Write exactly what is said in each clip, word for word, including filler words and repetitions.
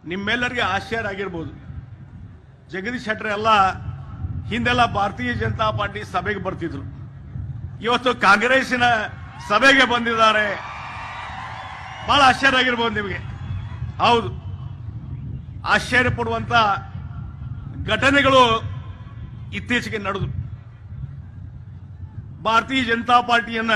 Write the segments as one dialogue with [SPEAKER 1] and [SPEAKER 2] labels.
[SPEAKER 1] ನಿಮ್ಮೆಲ್ಲರಿಗೆ ಆಶ್ಚರ್ಯ ಆಗಿರಬಹುದು. ಜಗದೀಶ್ ಶೆಟ್ಟರ್ ಎಲ್ಲ ಹಿಂದೆಲ್ಲ ಭಾರತೀಯ ಜನತಾ ಪಾರ್ಟಿ ಸಭೆಗೆ ಬರ್ತಿದ್ರು, ಇವತ್ತು ಕಾಂಗ್ರೆಸ್ಸಿನ ಸಭೆಗೆ ಬಂದಿದ್ದಾರೆ. ಬಹಳ ಆಶ್ಚರ್ಯ ಆಗಿರ್ಬೋದು ನಿಮಗೆ. ಹೌದು, ಆಶ್ಚರ್ಯ ಪಡುವಂತ ಘಟನೆಗಳು ಇತ್ತೀಚೆಗೆ ನಡೆದು ಭಾರತೀಯ ಜನತಾ ಪಾರ್ಟಿಯನ್ನ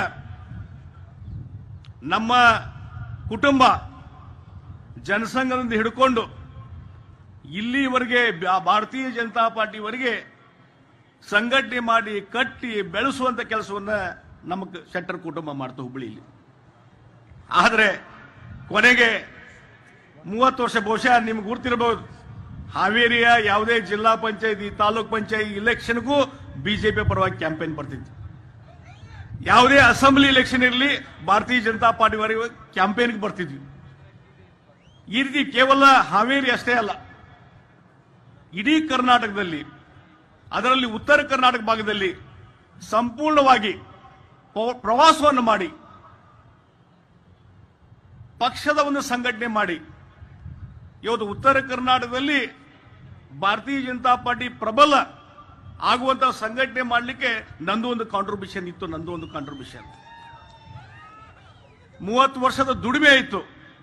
[SPEAKER 1] ನಮ್ಮ ಕುಟುಂಬ ಜನಸಂಘದಿಂದ ಹಿಡ್ಕೊಂಡು ಇಲ್ಲಿವರೆಗೆ ಭಾರತೀಯ ಜನತಾ ಪಾರ್ಟಿವರೆಗೆ ಸಂಘಟನೆ ಮಾಡಿ ಕಟ್ಟಿ ಬೆಳೆಸುವಂತ ಕೆಲಸವನ್ನ ನಮ್ಮ ಶೆಟ್ಟರ್ ಕುಟುಂಬ ಮಾಡ್ತು ಹುಬ್ಬಳ್ಳಿಯಲ್ಲಿ. ಆದರೆ ಕೊನೆಗೆ ಮೂವತ್ತು ವರ್ಷ ಬಹುಶಃ ನಿಮ್ಗೆ ಗುರ್ತಿರಬಹುದು, ಹಾವೇರಿಯ ಯಾವುದೇ ಜಿಲ್ಲಾ ಪಂಚಾಯತಿ ತಾಲೂಕ್ ಪಂಚಾಯತಿ ಇಲೆಕ್ಷನ್ಗೂ ಬಿಜೆಪಿ ಪರವಾಗಿ ಕ್ಯಾಂಪೇನ್ ಬರ್ತಿತ್ತು. ಯಾವುದೇ ಅಸೆಂಬ್ಲಿ ಇಲೆಕ್ಷನ್ ಇರಲಿ ಭಾರತೀಯ ಜನತಾ ಪಾರ್ಟಿವರೆಗೆ ಕ್ಯಾಂಪೇನ್ಗೆ ಬರ್ತಿದ್ವಿ. ಈ ರೀತಿ ಕೇವಲ ಹಾವೇರಿ ಅಷ್ಟೇ ಅಲ್ಲ, ಇಡೀ ಕರ್ನಾಟಕದಲ್ಲಿ, ಅದರಲ್ಲಿ ಉತ್ತರ ಕರ್ನಾಟಕ ಭಾಗದಲ್ಲಿ ಸಂಪೂರ್ಣವಾಗಿ ಪ್ರವಾಸವನ್ನು ಮಾಡಿ ಪಕ್ಷದ ಒಂದು ಸಂಘಟನೆ ಮಾಡಿ ಇವತ್ತು ಉತ್ತರ ಕರ್ನಾಟಕದಲ್ಲಿ ಭಾರತೀಯ ಜನತಾ ಪಾರ್ಟಿ ಪ್ರಬಲ ಆಗುವಂತಹ ಸಂಘಟನೆ ಮಾಡಲಿಕ್ಕೆ ನಂದು ಒಂದು ಕಾಂಟ್ರಿಬ್ಯೂಷನ್ ಇತ್ತು. ನಂದು ಒಂದು ಕಾಂಟ್ರಿಬ್ಯೂಷನ್ ಮೂವತ್ತು ವರ್ಷದ ದುಡಿಮೆ ಇತ್ತು.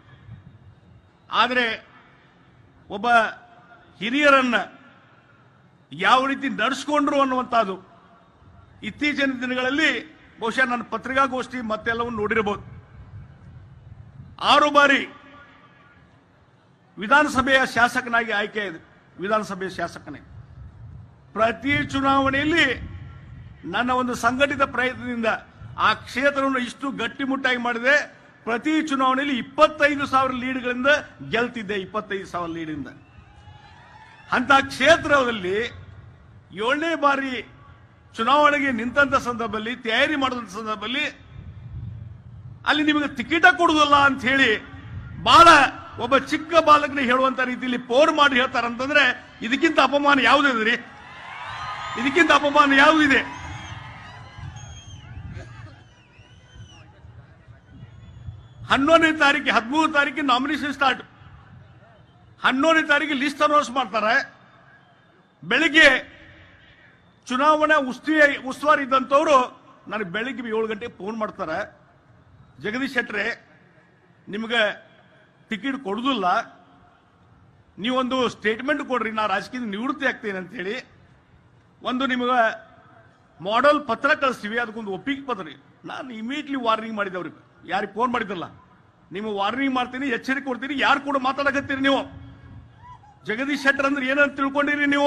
[SPEAKER 1] ಆದರೆ ಒಬ್ಬ ಹಿರಿಯರನ್ನ ಯಾವ ರೀತಿ ನಡೆಸ್ಕೊಂಡ್ರು ಅನ್ನುವಂಥದ್ದು ಇತ್ತೀಚಿನ ದಿನಗಳಲ್ಲಿ ಬಹುಶಃ ನನ್ನ ಪತ್ರಿಕಾಗೋಷ್ಠಿ ಮತ್ತೆಲ್ಲವನ್ನು ನೋಡಿರಬಹುದು. ಆರು ಬಾರಿ ವಿಧಾನಸಭೆಯ ಶಾಸಕನಾಗಿ ಆಯ್ಕೆ ಇದೆ. ವಿಧಾನಸಭೆಯ ಶಾಸಕನೇ ಪ್ರತಿ ಚುನಾವಣೆಯಲ್ಲಿ ನನ್ನ ಒಂದು ಸಂಘಟಿತ ಪ್ರಯತ್ನದಿಂದ ಆ ಕ್ಷೇತ್ರವನ್ನು ಇಷ್ಟು ಗಟ್ಟಿಮುಟ್ಟಾಗಿ ಮಾಡಿದೆ. ಪ್ರತಿ ಚುನಾವಣೆಯಲ್ಲಿ ಇಪ್ಪತ್ತೈದು ಸಾವಿರ ಲೀಡ್ಗಳಿಂದ ಗೆಲ್ತಿದ್ದೆ. ಇಪ್ಪತ್ತೈದು ಸಾವಿರ ಲೀಡಿಂದ ಅಂತ ಕ್ಷೇತ್ರದಲ್ಲಿ ಏಳನೇ ಬಾರಿ ಚುನಾವಣೆಗೆ ನಿಂತ ಸಂದರ್ಭದಲ್ಲಿ, ತಯಾರಿ ಮಾಡಿದಂತ ಸಂದರ್ಭದಲ್ಲಿ ಅಲ್ಲಿ ನಿಮಗೆ ಟಿಕೆಟ ಕೊಡುವುದಿಲ್ಲ ಅಂತ ಹೇಳಿ ಬಹಳ ಒಬ್ಬ ಚಿಕ್ಕ ಬಾಲಕನಿಗೆ ಹೇಳುವಂತ ರೀತಿಯಲ್ಲಿ ಪೋರ್ ಮಾಡಿ ಹೇಳ್ತಾರಂತಂದ್ರೆ ಇದಕ್ಕಿಂತ ಅಪಮಾನ ಯಾವುದಿದೆ? ಇದಕ್ಕಿಂತ ಅಪಮಾನ ಯಾವುದಿದೆ? ಹನ್ನೊಂದನೇ ತಾರೀಕು ಹದಿಮೂರು ತಾರೀಕಿಗೆ ನಾಮಿನೇಷನ್ ಸ್ಟಾರ್ಟ್. ಹನ್ನೊಂದನೇ ತಾರೀಕಿಗೆ ಲಿಸ್ಟ್ ಅನೌನ್ಸ್ ಮಾಡ್ತಾರೆ. ಬೆಳಿಗ್ಗೆ ಚುನಾವಣಾ ಉಸ್ತುವಾರಿ ಉಸ್ತುವಾರಿ ಇದ್ದಂಥವ್ರು ನನಗೆ ಬೆಳಿಗ್ಗೆ ಏಳು ಗಂಟೆಗೆ ಫೋನ್ ಮಾಡ್ತಾರೆ, ಜಗದೀಶ್ ಶೆಟ್ರೆ ನಿಮ್ಗೆ ಟಿಕೆಟ್ ಕೊಡುದಿಲ್ಲ, ನೀವೊಂದು ಸ್ಟೇಟ್ಮೆಂಟ್ ಕೊಡ್ರಿ, ನಾ ರಾಜಕೀಯದಿಂದ ನಿವೃತ್ತಿ ಆಗ್ತೇನೆ ಅಂತ ಹೇಳಿ ಒಂದು ನಿಮಗೆ ಮಾಡೆಲ್ ಪತ್ರ ಕಳಿಸ್ತೀವಿ, ಅದಕ್ಕೊಂದು ಒಪ್ಪಿಗೆ ಪತ್ರ. ನಾನು ಇಮಿಡಿಯೇಟ್ಲಿ ವಾರ್ನಿಂಗ್ ಮಾಡಿದೆ ಅವ್ರಿಗೆ, ಯಾರಿಗೆ ಫೋನ್ ಮಾಡಿದ್ರಲ್ಲ, ನೀವು ವಾರ್ನಿಂಗ್ ಮಾಡ್ತೀನಿ, ಎಚ್ಚರಿಕೆ ಕೊಡ್ತೀನಿ, ಯಾರು ಕೂಡ ಮಾತಾಡಕತ್ತೀರಿ ನೀವು? ಜಗದೀಶ್ ಶೆಟ್ಟರ್ ಅಂದ್ರೆ ಏನಂತ ತಿಳ್ಕೊಂಡಿರಿ ನೀವು?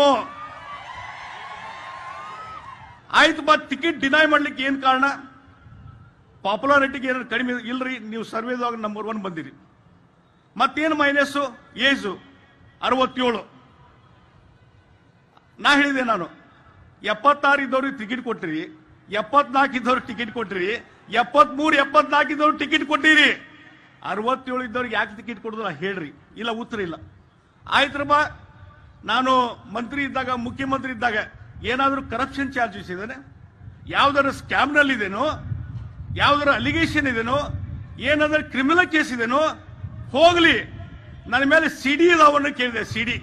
[SPEAKER 1] ಆಯ್ತು ಬಾ, ಟಿಕೆಟ್ ಡಿನೈ ಮಾಡ್ಲಿಕ್ಕೆ ಏನ್ ಕಾರಣ? ಪಾಪ್ಯುಲಾರಿಟಿಗೆ ಏನಾದ್ರು ಕಡಿಮೆ ಇಲ್ರಿ, ನೀವು ಸರ್ವೇದಾಗ ನಂಬರ್ ಒನ್ ಬಂದಿರಿ. ಮತ್ತೇನು ಮೈನಸ್? ಏಜು ಅರವತ್ತೇಳು. ನಾ ಹೇಳಿದೆ, ನಾನು ಎಪ್ಪತ್ತಾರು ಇದ್ದವ್ರಿಗೆ ಟಿಕೆಟ್ ಕೊಟ್ಟಿರಿ, ಎಪ್ಪತ್ನಾಲ್ಕು ಇದ್ದವ್ರಿಗೆ ಟಿಕೆಟ್ ಕೊಟ್ಟಿರಿ, ಎಪ್ಪತ್ಮೂರು ಎಪ್ಪತ್ನಾಲ್ಕು ಇದ್ದವ್ರಿಗೆ ಟಿಕೆಟ್ ಕೊಟ್ಟಿರಿ, ಅರವತ್ತೇಳು ಇದ್ದವ್ರಿಗೆ ಯಾಕೆ ಟಿಕೆಟ್ ಕೊಡೋದಿಲ್ಲ ಹೇಳ್ರಿ? ಇಲ್ಲ, ಉತ್ತರ ಇಲ್ಲ. ಆಯ್ತ್ರಪ್ಪ, ನಾನು ಮಂತ್ರಿ ಇದ್ದಾಗ, ಮುಖ್ಯಮಂತ್ರಿ ಇದ್ದಾಗ ಏನಾದರೂ ಕರಪ್ಷನ್ ಚಾರ್ಜಸ್ ಇದೇನೆ, ಯಾವ್ದಾರ ಸ್ಕ್ಯಾಮ್ನಲ್ಲಿ ಇದೇನೋ, ಯಾವ್ದಾರ ಅಲಿಗೇಷನ್ ಇದೇನೋ, ಏನಾದ್ರೂ ಕ್ರಿಮಿನಲ್ ಕೇಸ್ ಇದೇನೋ, ಹೋಗ್ಲಿ ನನ್ನ ಮೇಲೆ ಸಿಡಿ ಇದಾವನ್ನ ಕೇಳಿದೆ. ಸಿಡಿ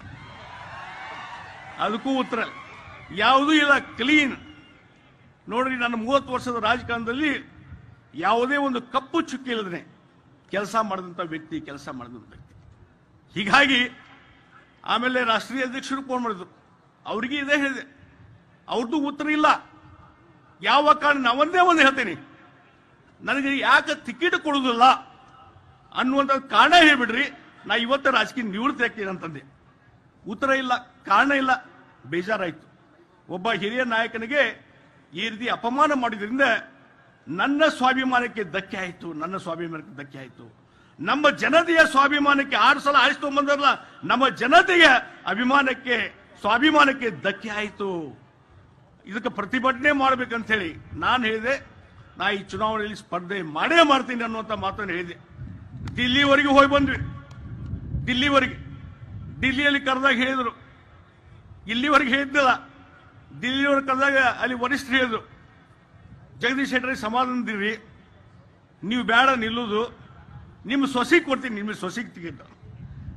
[SPEAKER 1] ಅದಕ್ಕೂ ಉತ್ತರ ಯಾವುದೂ ಇಲ್ಲ, ಕ್ಲೀನ್. ನೋಡ್ರಿ, ನನ್ನ ಮೂವತ್ತು ವರ್ಷದ ರಾಜಕಾರಣದಲ್ಲಿ ಯಾವುದೇ ಒಂದು ಕಪ್ಪು ಚುಕ್ಕಿ ಇಲ್ಲದೇ ಕೆಲಸ ಮಾಡಿದಂಥ ವ್ಯಕ್ತಿ ಕೆಲಸ ಮಾಡಿದಂಥ ವ್ಯಕ್ತಿ ಹೀಗಾಗಿ ಆಮೇಲೆ ರಾಷ್ಟ್ರೀಯ ಅಧ್ಯಕ್ಷರು ಫೋನ್ ಮಾಡಿದ್ರು, ಅವ್ರಿಗೆ ಇದೇ ಹೇಳಿದೆ, ಅವ್ರದ್ದು ಉತ್ತರ ಇಲ್ಲ. ಯಾವ ಕಾರಣ? ನಾ ಒಂದೇ ಒಂದು ಹೇಳ್ತೇನೆ, ನನಗೆ ಯಾಕೆ ಟಿಕೆಟ್ ಕೊಡುವುದಿಲ್ಲ ಅನ್ನುವಂಥ ಕಾರಣ ಹೇಳ್ಬಿಡ್ರಿ, ನಾ ಇವತ್ತು ರಾಜಕೀಯ ನಿವೃತ್ತಿ ಆಗ್ತೀನಿ ಅಂತಂದೆ. ಉತ್ತರ ಇಲ್ಲ, ಕಾರಣ ಇಲ್ಲ. ಬೇಜಾರಾಯ್ತು. ಒಬ್ಬ ಹಿರಿಯ ನಾಯಕನಿಗೆ ಈ ರೀತಿ ಅಪಮಾನ ಮಾಡಿದ್ರಿಂದ ನನ್ನ ಸ್ವಾಭಿಮಾನಕ್ಕೆ ಧಕ್ಕೆ ಆಯಿತು. ನನ್ನ ಸ್ವಾಭಿಮಾನಕ್ಕೆ ಧಕ್ಕೆ ಆಯಿತು. ನಮ್ಮ ಜನತೆಯ ಸ್ವಾಭಿಮಾನಕ್ಕೆ ಆರು ಸಲ ಆರಿಸಿ ತಗೊಂಡ್ಬಂದ್ರಲ್ಲ, ನಮ್ಮ ಜನತೆಯ ಅಭಿಮಾನಕ್ಕೆ ಸ್ವಾಭಿಮಾನಕ್ಕೆ ಧಕ್ಕೆ ಆಯಿತು. ಇದಕ್ಕೆ ಪ್ರತಿಭಟನೆ ಮಾಡಬೇಕಂತ ಹೇಳಿ ನಾನು ಹೇಳಿದೆ. ನಾ ಈ ಚುನಾವಣೆಯಲ್ಲಿ ಸ್ಪರ್ಧೆ ಮಾಡೇ ಮಾಡ್ತೀನಿ ಅನ್ನುವಂಥ ಮಾತನ್ನು ಹೇಳಿದೆ. ದಿಲ್ಲಿವರೆಗೆ ಹೋಗಿ ಬಂದ್ವಿ. ದಿಲ್ಲಿವರೆಗೆ ದಿಲ್ಲಿಯಲ್ಲಿ ಕರೆದಾಗ ಹೇಳಿದ್ರು, ಇಲ್ಲಿವರೆಗೆ ಹೇಳಿದ್ದಿಲ್ಲ. ದಿಲ್ಲಿವರೆಗೆ ಕರೆದಾಗ ಅಲ್ಲಿ ವರಿಷ್ಠರು ಹೇಳಿದ್ರು, ಜಗದೀಶ್ ಶೆಟ್ಟರಿಗೆ ಸಮಾಧಾನದಿರಿ, ನೀವು ಬೇಡ ನಿಲ್ಲುವುದು, ನಿಮ್ಮ ಸೊಸಿಗೆ ಕೊಡ್ತೀನಿ, ನಿಮ್ಮ ಸೊಸಿಗೆ ಟಿಕೆಟ್.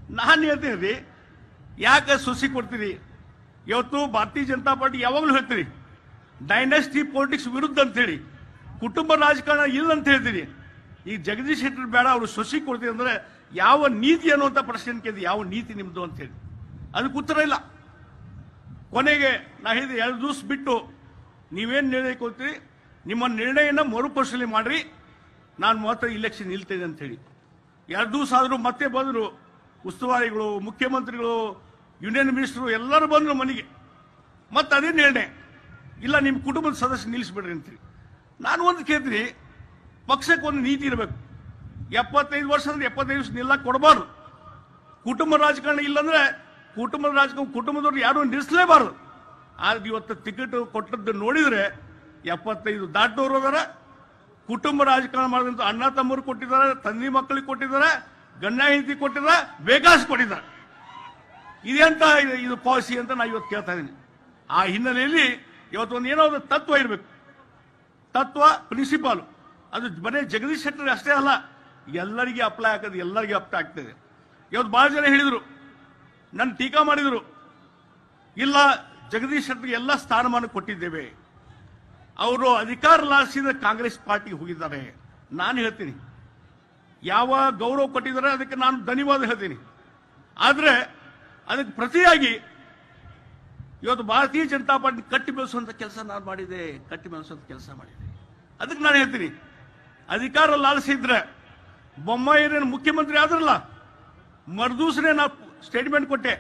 [SPEAKER 1] ನಾನು ಹೇಳ್ತೀನಿ ರೀ, ಯಾಕೆ ಸೊಸಿ ಕೊಡ್ತೀರಿ? ಇವತ್ತು ಭಾರತೀಯ ಜನತಾ ಪಾರ್ಟಿ ಯಾವಾಗಲೂ ಹೇಳ್ತೀರಿ ಡೈನೆಸ್ಟಿ ಪೊಲಿಟಿಕ್ಸ್ ವಿರುದ್ಧ ಅಂತ ಹೇಳಿ, ಕುಟುಂಬ ರಾಜಕಾರಣ ಇಲ್ಲ ಅಂತ ಹೇಳ್ತೀರಿ. ಈಗ ಜಗದೀಶ್ ಶೆಟ್ಟರ್ ಬೇಡ, ಅವರು ಸೊಸಿ ಕೊಡ್ತೀರಿ ಅಂದ್ರೆ ಯಾವ ನೀತಿ ಅನ್ನುವಂಥ ಪ್ರಶ್ನೆ ಕೇಳಿದ್ರಿ, ಯಾವ ನೀತಿ ನಿಮ್ದು ಅಂತ ಹೇಳಿ ಅದಕ್ಕೆ ಉತ್ತರ ಇಲ್ಲ. ಕೊನೆಗೆ ನಾ ಹೇಳಿದೆ, ಎರಡು ದಿವಸ ಬಿಟ್ಟು ನೀವೇನು ನಿರ್ಣಯ ಕೊಡ್ತೀರಿ, ನಿಮ್ಮ ನಿರ್ಣಯನ ಮರುಪರಿಶೀಲನೆ ಮಾಡ್ರಿ, ನಾನು ಮಾತ್ರ ಇಲೆಕ್ಷನ್ ನಿಲ್ತೇನೆ ಅಂತ ಹೇಳಿ. ಎರಡು ದಿವಸ ಆದರೂ ಮತ್ತೆ ಬಂದರು ಉಸ್ತುವಾರಿಗಳು, ಮುಖ್ಯಮಂತ್ರಿಗಳು, ಯೂನಿಯನ್ ಮಿನಿಸ್ಟರು ಎಲ್ಲರೂ ಬಂದರು ಮನೆಗೆ. ಮತ್ತೆ ಅದೇ ನಿರ್ಣಯ, ಇಲ್ಲ ನಿಮ್ಮ ಕುಟುಂಬದ ಸದಸ್ಯ ನಿಲ್ಲಿಸ್ಬಿಡ್ರಿ ಅಂತೇಳಿ. ನಾನು ಒಂದು ಕೇಳ್ತೀನಿ, ಪಕ್ಷಕ್ಕೆ ಒಂದು ನೀತಿ ಇರಬೇಕು. ಎಪ್ಪತ್ತೈದು ವರ್ಷ ಅಂದ್ರೆ ಎಪ್ಪತ್ತೈದು ವರ್ಷ ನಿಲ್ಲಕ್ಕೆ ಕೊಡಬಾರ್ದು. ಕುಟುಂಬ ರಾಜಕಾರಣ ಇಲ್ಲಾಂದ್ರೆ ಕುಟುಂಬದ ರಾಜಕಾರಣ ಕುಟುಂಬದವ್ರು ಯಾರು ನಿಲ್ಲಿಸಲೇಬಾರದು. ಆದ್ರೆ ಇವತ್ತು ಟಿಕೆಟ್ ಕೊಟ್ಟದ್ದು ನೋಡಿದ್ರೆ ಎಪ್ಪತ್ತೈದು ದಾಟೋರು ಅದರ, ಕುಟುಂಬ ರಾಜಕಾರಣ ಮಾಡಿದಂತ ಅಣ್ಣ ತಮ್ಮರು ಕೊಟ್ಟಿದ್ದಾರೆ, ತಂದೆ ಮಕ್ಕಳಿಗೆ ಕೊಟ್ಟಿದ್ದಾರೆ, ಗಂಡ ಹೆಂಡತಿ ಕೊಟ್ಟಿದ್ದಾರೆ, ಬೇಕಾಸ್ ಕೊಟ್ಟಿದ್ದಾರೆ. ಇದೆಂತ ಇದು ಪಾಲಿಸಿ ಅಂತ ನಾ ಇವತ್ತು ಕೇಳ್ತಾ ಇದ್ದೀನಿ. ಆ ಹಿನ್ನೆಲೆಯಲ್ಲಿ ಇವತ್ತು ಒಂದು ಏನೋ ಒಂದು ತತ್ವ ಇರಬೇಕು. ತತ್ವ ಪ್ರಿನ್ಸಿಪಾಲ್ ಅದು ಬರೀ ಜಗದೀಶ್ ಶೆಟ್ಟರ್ ಅಷ್ಟೇ ಅಲ್ಲ, ಎಲ್ಲರಿಗೆ ಅಪ್ಲೈ ಆಗೋದು, ಎಲ್ಲರಿಗೆ ಅಪ್ಲೈ ಆಗ್ತದೆ. ಇವತ್ತು ಬಹಳ ಜನ ಹೇಳಿದರು, ನನ್ನ ಟೀಕಾ ಮಾಡಿದರು, ಇಲ್ಲ ಜಗದೀಶ್ ಶೆಟ್ಟರ್ಗೆ ಎಲ್ಲ ಸ್ಥಾನಮಾನ ಕೊಟ್ಟಿದ್ದೇವೆ, ಅವರು ಅಧಿಕಾರ ಲಾಸಿದ ಕಾಂಗ್ರೆಸ್ ಪಾರ್ಟಿಗೆ ಹೋಗಿದ್ದಾರೆ. ನಾನು ಹೇಳ್ತೀನಿ, ಯಾವ ಗೌರವ ಕೊಟ್ಟಿದ್ದಾರೆ ಅದಕ್ಕೆ ನಾನು ಧನ್ಯವಾದ ಹೇಳ್ತೀನಿ. ಆದರೆ ಅದಕ್ಕೆ ಪ್ರತಿಯಾಗಿ ಇವತ್ತು ಭಾರತೀಯ ಜನತಾ ಪಾರ್ಟಿ ಕಟ್ಟಿ ಬೆಳೆಸುವಂತ ಕೆಲಸ ನಾನು ಮಾಡಿದೆ, ಕಟ್ಟಿ ಬೆಳೆಸುವಂತ ಕೆಲಸ ಮಾಡಿದೆ. ಅದಕ್ಕೆ ನಾನು ಹೇಳ್ತೀನಿ, ಅಧಿಕಾರ ಲಾಲಿಸಿದ್ರೆ ಬೊಮ್ಮಾಯಿರೇನು ಮುಖ್ಯಮಂತ್ರಿ ಆದ್ರಲ್ಲ, ಮರುದೂಸರೇ ನಾವು ಸ್ಟೇಟ್ಮೆಂಟ್ ಕೊಟ್ಟೆ.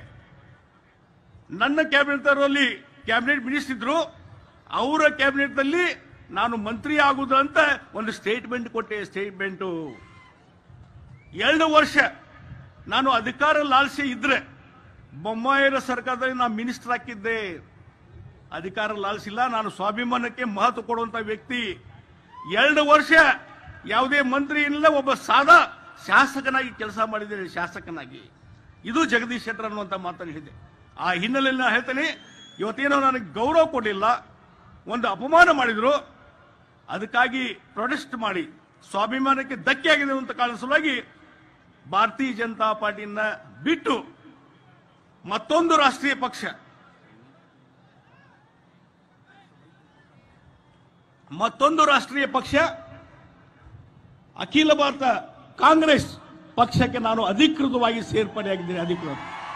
[SPEAKER 1] ನನ್ನ ಕ್ಯಾಬಿನೆಟ್ ಅಲ್ಲಿ ಕ್ಯಾಬಿನೆಟ್ ಮಿನಿಸ್ಟರ್ ಇದ್ರು, ಅವರ ಕ್ಯಾಬಿನೆಟ್ ಅಲ್ಲಿ ನಾನು ಮಂತ್ರಿ ಆಗುವುದು ಅಂತ ಒಂದು ಸ್ಟೇಟ್ಮೆಂಟ್ ಕೊಟ್ಟೆ. ಸ್ಟೇಟ್ಮೆಂಟು ಎರಡು ವರ್ಷ ನಾನು ಅಧಿಕಾರ ಲಾಲಿಸಿ ಇದ್ರೆ ಬೊಮ್ಮಾಯಿರ ಸರ್ಕಾರದಲ್ಲಿ ನಾನು ಮಿನಿಸ್ಟರ್ ಹಾಕಿದ್ದೆ. ಅಧಿಕಾರ ಲಾಲಿಸಿಲ್ಲ, ನಾನು ಸ್ವಾಭಿಮಾನಕ್ಕೆ ಮಹತ್ವ ಕೊಡುವಂತ ವ್ಯಕ್ತಿ. ಎರಡು ವರ್ಷ ಯಾವುದೇ ಮಂತ್ರಿ ಇಲ್ಲ, ಒಬ್ಬ ಸಾದಾ ಶಾಸಕನಾಗಿ ಕೆಲಸ ಮಾಡಿದ್ದೇನೆ, ಶಾಸಕನಾಗಿ. ಇದು ಜಗದೀಶ್ ಶೆಟ್ಟರ್ ಅನ್ನುವಂಥ ಮಾತನ್ನು ಹೇಳಿದೆ. ಆ ಹಿನ್ನೆಲೆಯಲ್ಲಿ ನಾನು ಹೇಳ್ತೇನೆ, ಇವತ್ತೇನೋ ನನಗೆ ಗೌರವ ಕೊಡಲಿಲ್ಲ, ಒಂದು ಅಪಮಾನ ಮಾಡಿದ್ರು, ಅದಕ್ಕಾಗಿ ಪ್ರೊಟೆಸ್ಟ್ ಮಾಡಿ ಸ್ವಾಭಿಮಾನಕ್ಕೆ ಧಕ್ಕೆ ಆಗಿದೆ ಅಂತ ಕಾರಣ ಸಲುವಾಗಿ ಭಾರತೀಯ ಜನತಾ ಪಾರ್ಟಿಯನ್ನ ಬಿಟ್ಟು ಮತ್ತೊಂದು ರಾಷ್ಟ್ರೀಯ ಪಕ್ಷ, ಮತ್ತೊಂದು ರಾಷ್ಟ್ರೀಯ ಪಕ್ಷ ಅಖಿಲ ಭಾರತ ಕಾಂಗ್ರೆಸ್ ಪಕ್ಷಕ್ಕೆ ನಾನು ಅಧಿಕೃತವಾಗಿ ಸೇರ್ಪಡೆಯಾಗಿದ್ದೇನೆ. ಅಧಿಕೃತ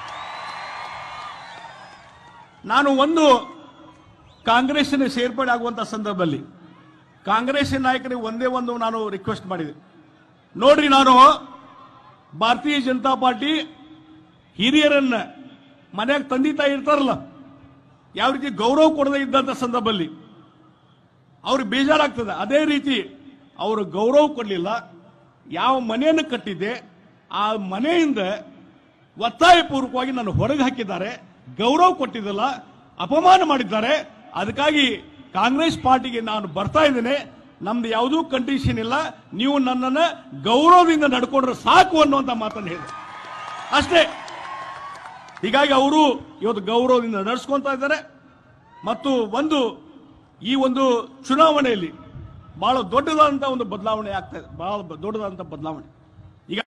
[SPEAKER 1] ನಾನು ಒಂದು ಕಾಂಗ್ರೆಸ್ಸಿನ ಸೇರ್ಪಡೆ ಆಗುವಂತಹ ಸಂದರ್ಭದಲ್ಲಿ ಕಾಂಗ್ರೆಸ್ ನಾಯಕರಿಗೆ ಒಂದೇ ಒಂದು ನಾನು ರಿಕ್ವೆಸ್ಟ್ ಮಾಡಿದೆ. ನೋಡ್ರಿ, ನಾನು ಭಾರತೀಯ ಜನತಾ ಪಾರ್ಟಿ ಹಿರಿಯರನ್ನ ಮನೆಯಾಗ ತಂದೆ ತಾಯಿ ಇರ್ತಾರಲ್ಲ, ಯಾವ ರೀತಿ ಗೌರವ ಕೊಡದೇ ಇದ್ದಂತ ಸಂದರ್ಭದಲ್ಲಿ ಅವ್ರಿಗೆ ಬೇಜಾರಾಗ್ತದೆ. ಅದೇ ರೀತಿ ಅವರು ಗೌರವ ಕೊಡಲಿಲ್ಲ. ಯಾವ ಮನೆಯನ್ನು ಕಟ್ಟಿದ್ದೆ ಆ ಮನೆಯಿಂದ ಒತ್ತಾಯಪೂರ್ವಕವಾಗಿ ನಾನು ಹೊರಗೆ ಹಾಕಿದ್ದಾರೆ, ಗೌರವ ಕೊಟ್ಟಿದ್ದಲ್ಲ, ಅಪಮಾನ ಮಾಡಿದ್ದಾರೆ. ಅದಕ್ಕಾಗಿ ಕಾಂಗ್ರೆಸ್ ಪಾರ್ಟಿಗೆ ನಾನು ಬರ್ತಾ ಇದ್ದೇನೆ. ನಮ್ದು ಯಾವುದೂ ಕಂಡೀಷನ್ ಇಲ್ಲ, ನೀವು ನನ್ನನ್ನು ಗೌರವದಿಂದ ನಡ್ಕೊಂಡ್ರೆ ಸಾಕು ಅನ್ನುವಂತ ಮಾತನ್ನು ಹೇಳಿದೆ ಅಷ್ಟೇ. ಹೀಗಾಗಿ ಅವರು ಇವತ್ತು ಗೌರವದಿಂದ ನಡೆಸ್ಕೊಂತ ಇದ್ದಾರೆ. ಮತ್ತು ಒಂದು ಈ ಒಂದು ಚುನಾವಣೆಯಲ್ಲಿ ಬಹಳ ದೊಡ್ಡದಾದಂತಹ ಒಂದು ಬದಲಾವಣೆ ಆಗ್ತಾ ಇದೆ, ಬಹಳ ದೊಡ್ಡದಾದಂತಹ ಬದಲಾವಣೆ.